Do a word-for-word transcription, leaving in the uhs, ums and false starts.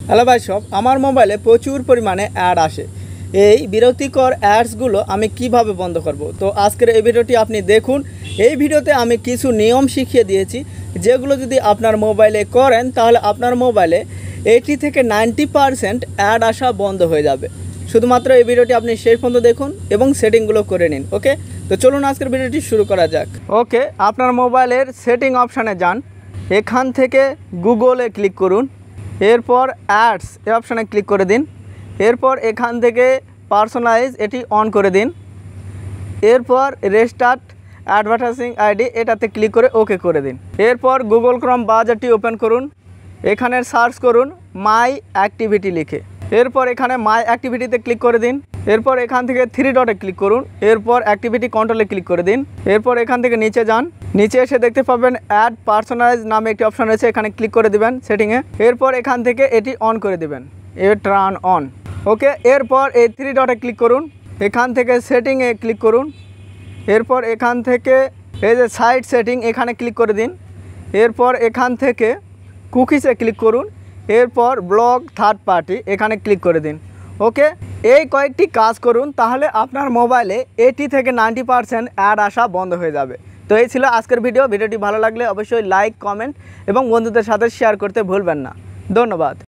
Hello ভাই সব, আমার মোবাইলে প্রচুর পরিমাণে অ্যাড আসে। এই বিরক্তিকর অ্যাডসগুলো আমি কিভাবে বন্ধ করব, তো আজকের এই ভিডিওটি আপনি দেখুন। এই ভিডিওতে আমি কিছু নিয়ম শিখিয়ে দিয়েছি, যেগুলো যদি আপনার মোবাইলে করেন তাহলে আপনার মোবাইলে এইটি থেকে নাইনটি পারসেন্ট অ্যাড আসা বন্ধ হয়ে যাবে। শুধুমাত্র এই ভিডিওটি আপনি শেষ পর্যন্ত দেখুন এবং সেটিংগুলো করে নিন। ওকে, তো চলুন আজকের ভিডিওটি শুরু করা যাক। ওকে, আপনার মোবাইলের সেটিং অপশানে যান, এখান থেকে গুগলে ক্লিক করুন, এরপর অ্যাডস এই অপশানে ক্লিক করে দিন, এরপর এখান থেকে পার্সোনালাইজ এটি অন করে দিন, এরপর রেস্টার্ট অ্যাডভার্টাইজিং আইডি এটাতে ক্লিক করে ওকে করে দিন। এরপর গুগল ক্রোম ব্রাউজারটি ওপেন করুন, এখানে সার্চ করুন মাই অ্যাক্টিভিটি লিখে, এরপর এখানে মাই অ্যাক্টিভিটিতে ক্লিক করে দিন, এরপর এখান থেকে থ্রি ডটে ক্লিক করুন, এরপর অ্যাক্টিভিটি কন্ট্রোলে ক্লিক করে দিন, এরপর এখান থেকে নিচে যান, নিচে এসে দেখতে পাবেন অ্যাড পার্সোনালাইজ নামে একটি অপশন রয়েছে, এখানে ক্লিক করে দিবেন সেটিংয়ে, এরপর এখান থেকে এটি অন করে দিবেন, এ টার্ন অন। ওকে, এরপর এই থ্রি ডটে ক্লিক করুন, এখান থেকে সেটিংয়ে ক্লিক করুন, এরপর এখান থেকে এই যে সাইট সেটিং এখানে ক্লিক করে দিন, এরপর এখান থেকে কুকিজে ক্লিক করুন, এরপর ব্লক থার্ড পার্টি এখানে ক্লিক করে দিন। ওকে, এই কয়েকটি কাজ করুন, তাহলে আপনার মোবাইলে এইটি থেকে নাইনটি পারসেন্ট অ্যাড আসা বন্ধ হয়ে যাবে। তো এই ছিল আজকের ভিডিও। ভিডিওটি ভালো লাগলে অবশ্যই লাইক, কমেন্ট এবং বন্ধুদের সাথে শেয়ার করতে ভুলবেন না। ধন্যবাদ।